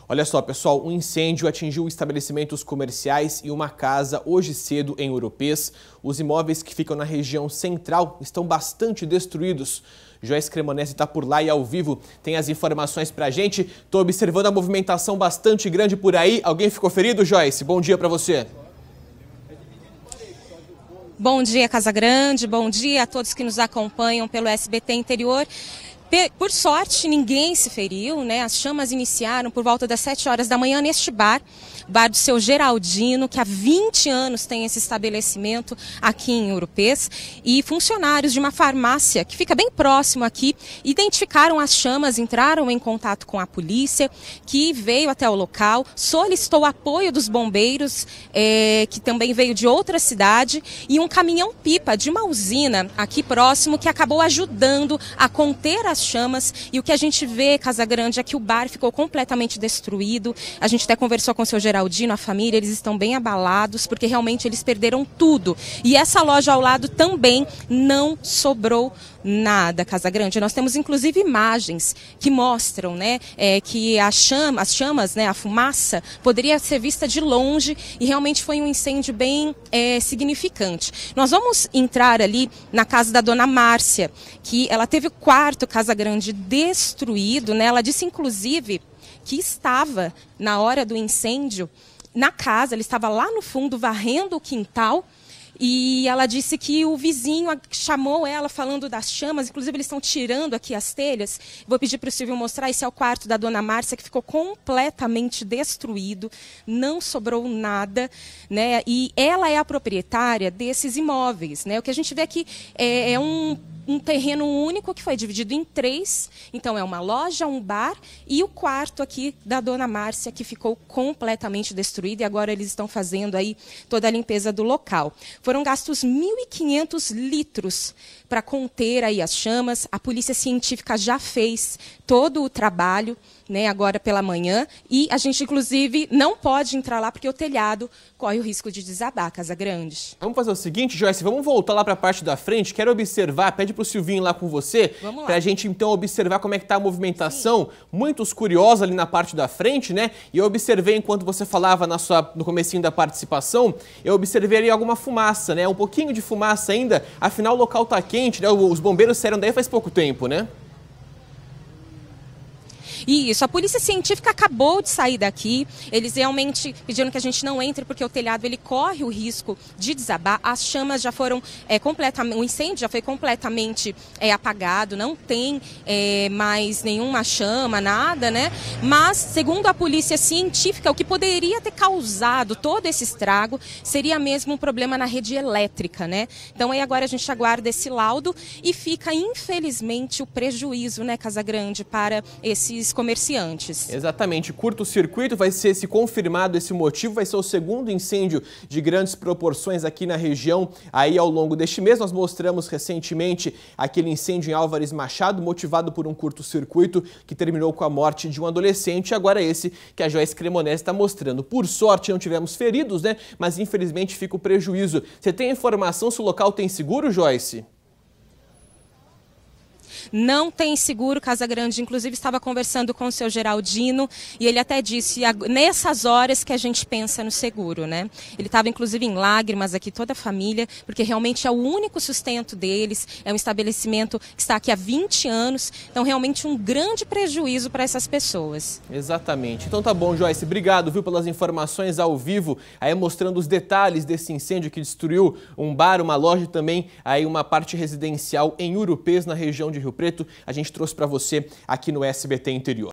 Olha só, pessoal, um incêndio atingiu estabelecimentos comerciais e uma casa hoje cedo em Ouro Preto. Os imóveis que ficam na região central estão bastante destruídos. Joyce Cremonesi está por lá e ao vivo tem as informações pra gente. Estou observando a movimentação bastante grande por aí. Alguém ficou ferido, Joyce? Bom dia para você. Bom dia, Casagrande. Bom dia a todos que nos acompanham pelo SBT Interior. Por sorte, ninguém se feriu, né? As chamas iniciaram por volta das 7 horas da manhã neste bar, o bar do seu Geraldino, que há 20 anos tem esse estabelecimento aqui em Ouro Preto. E funcionários de uma farmácia, que fica bem próximo aqui, identificaram as chamas, entraram em contato com a polícia, que veio até o local, solicitou o apoio dos bombeiros, que também veio de outra cidade, e um caminhão-pipa de uma usina aqui próximo, que acabou ajudando a conter as chamas. E o que a gente vê, Casagrande, é que o bar ficou completamente destruído. A gente até conversou com o seu Geraldino, a família, eles estão bem abalados, porque realmente eles perderam tudo. E essa loja ao lado também não sobrou nada, Casagrande. Nós temos inclusive imagens que mostram, né, que as chamas, né, a fumaça poderia ser vista de longe, e realmente foi um incêndio bem significante. Nós vamos entrar ali na casa da dona Márcia, que ela teve o quarto, Casagrande, destruído, né? Ela disse inclusive que estava na hora do incêndio na casa, ela estava lá no fundo varrendo o quintal. E ela disse que o vizinho chamou ela falando das chamas, inclusive eles estão tirando aqui as telhas. Vou pedir para o Silvio mostrar, esse é o quarto da dona Márcia, que ficou completamente destruído, não sobrou nada, né? E ela é a proprietária desses imóveis, né? O que a gente vê aqui é um terreno único que foi dividido em 3, então é uma loja, um bar e o quarto aqui da dona Márcia, que ficou completamente destruído, e agora eles estão fazendo aí toda a limpeza do local. Foram gastos 1.500 litros para conter aí as chamas. A polícia científica já fez todo o trabalho, né, agora pela manhã, e a gente inclusive não pode entrar lá porque o telhado corre o risco de desabar, Casagrande. Vamos fazer o seguinte, Joyce, vamos voltar lá para a parte da frente. Quero observar, pede para o Silvinho lá com você, para a gente então observar como é que está a movimentação. Sim. Muitos curiosos ali na parte da frente, né? E eu observei enquanto você falava no comecinho da participação, eu observei ali alguma fumaça, né? Um pouquinho de fumaça ainda, afinal o local está quente, né? Os bombeiros saíram daí faz pouco tempo, né? Isso, a polícia científica acabou de sair daqui, eles realmente pediram que a gente não entre porque o telhado ele corre o risco de desabar. As chamas já foram completamente, o incêndio já foi completamente apagado, não tem mais nenhuma chama, nada, né? Mas, segundo a polícia científica, o que poderia ter causado todo esse estrago seria mesmo um problema na rede elétrica, né? Então aí agora a gente aguarda esse laudo e fica, infelizmente, o prejuízo, né, Casagrande, para esses comerciantes. Exatamente, curto-circuito vai ser, se confirmado esse motivo, vai ser o segundo incêndio de grandes proporções aqui na região. Aí ao longo deste mês nós mostramos recentemente aquele incêndio em Álvares Machado, motivado por um curto-circuito que terminou com a morte de um adolescente. Agora esse que a Joyce Cremonesi está mostrando. Por sorte não tivemos feridos, né? Mas infelizmente fica o prejuízo. Você tem informação se o local tem seguro, Joyce? Não tem seguro, Casagrande. Inclusive estava conversando com o seu Geraldino e ele até disse, nessas horas que a gente pensa no seguro, né? Ele estava inclusive em lágrimas aqui, toda a família, porque realmente é o único sustento deles, é um estabelecimento que está aqui há 20 anos, então realmente um grande prejuízo para essas pessoas. Exatamente. Então tá bom, Joyce, obrigado, viu, pelas informações ao vivo, aí mostrando os detalhes desse incêndio que destruiu um bar, uma loja e também aí uma parte residencial em Ouro Preto, na região de Rio Preto. A gente trouxe para você aqui no SBT Interior.